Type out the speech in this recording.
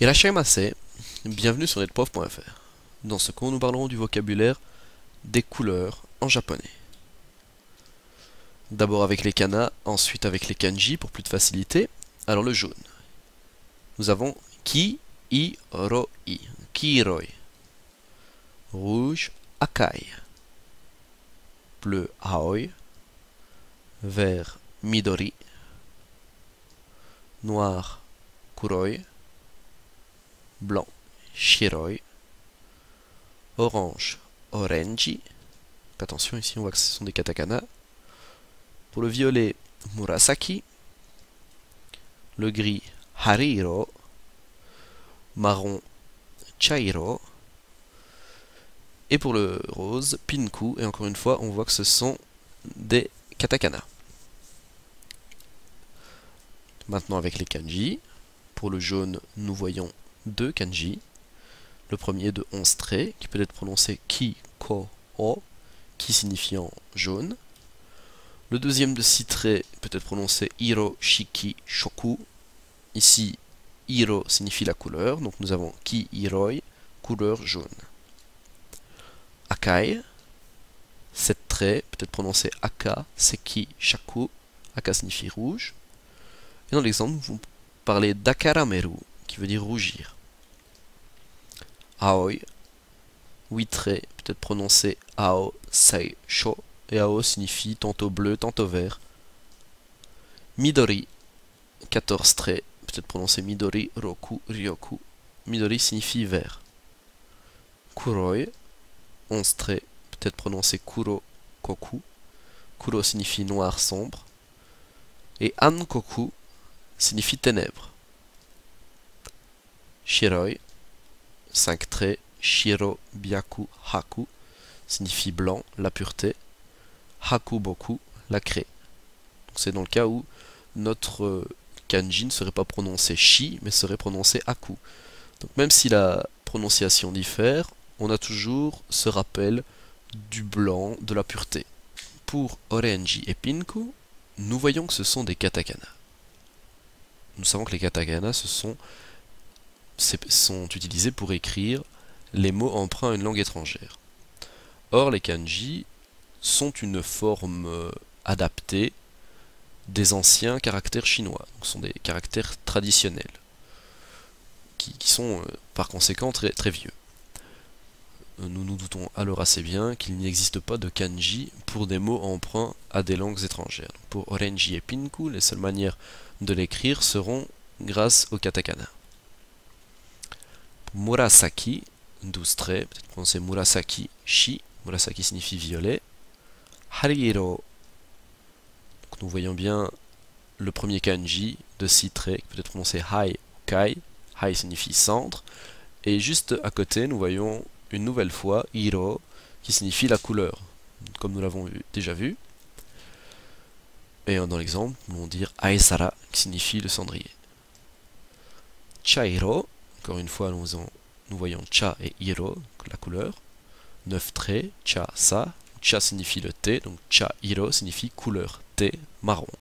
Irashaimase, bienvenue sur netprof.fr. Dans ce cours, nous parlerons du vocabulaire des couleurs en japonais. D'abord avec les kana, ensuite avec les kanji pour plus de facilité. Alors le jaune. Nous avons ki, i, ro, i, kiroi. Rouge, akai. Bleu, aoi. Vert, midori. Noir, kuroi. Blanc, shiroi. Orange, orenji. Attention, ici on voit que ce sont des katakana. Pour le violet, murasaki. Le gris, hariro. Marron, chairo. Et pour le rose, pinku. Et encore une fois, on voit que ce sont des katakana. Maintenant avec les kanji. Pour le jaune, nous voyons deux kanji. Le premier de 11 traits, qui peut être prononcé ki, ko, o, qui signifiant jaune. Le deuxième de 6 traits peut être prononcé iro, shiki, shoku. Ici, iro signifie la couleur, donc nous avons ki, iroi, couleur jaune. Akai, 7 traits, peut être prononcé aka, seki, shaku. Aka signifie rouge. Et dans l'exemple, vous parlez d'akarameru, qui veut dire rougir. Aoi, 8 traits, peut être prononcé ao, sei, sho. Et ao signifie tantôt bleu, tantôt vert. Midori, 14 traits, peut être prononcé midori, roku, ryoku. Midori signifie vert. Kuroi, 11 traits, peut être prononcé kuro, koku. Kuro signifie noir, sombre. Et ankoku signifie ténèbres. Shiroi, 5 traits, shiro, byaku, haku, signifie blanc, la pureté. Haku boku, la craie. C'est dans le cas où notre kanji ne serait pas prononcé shi, mais serait prononcé aku. Donc même si la prononciation diffère, on a toujours ce rappel du blanc, de la pureté. Pour orenji et pinku, nous voyons que ce sont des katakana. Nous savons que les katakana sont utilisés pour écrire les mots emprunts à une langue étrangère. Or, les kanji sont une forme adaptée des anciens caractères chinois. Donc, ce sont des caractères traditionnels, qui sont par conséquent très vieux. Nous nous doutons alors assez bien qu'il n'existe pas de kanji pour des mots emprunts à des langues étrangères. Donc, pour orenji et pinku, les seules manières de l'écrire seront grâce au katakana. Murasaki, 12 traits, peut-être prononcé murasaki, shi. Murasaki signifie violet. Hariro. Donc nous voyons bien le premier kanji de 6 traits, qui peut être prononcé hai, kai. Hai signifie cendre. Et juste à côté, nous voyons une nouvelle fois iro, qui signifie la couleur, comme nous l'avons déjà vu. Et dans l'exemple, nous allons dire aesara, qui signifie le cendrier. Chairo, encore une fois, nous voyons cha et iro, la couleur. 9 traits, cha, sa. Cha signifie le thé, donc cha, iro signifie couleur thé, marron.